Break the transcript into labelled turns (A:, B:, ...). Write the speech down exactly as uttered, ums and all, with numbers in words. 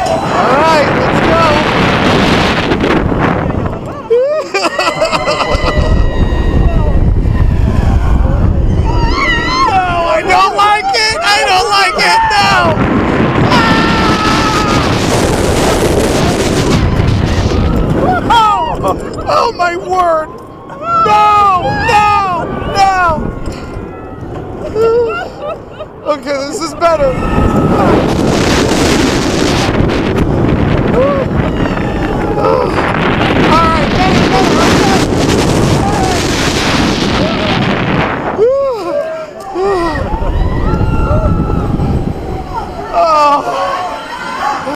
A: All right, let's go. No, I don't like it. I don't like it. No. Ah! Oh, oh my word.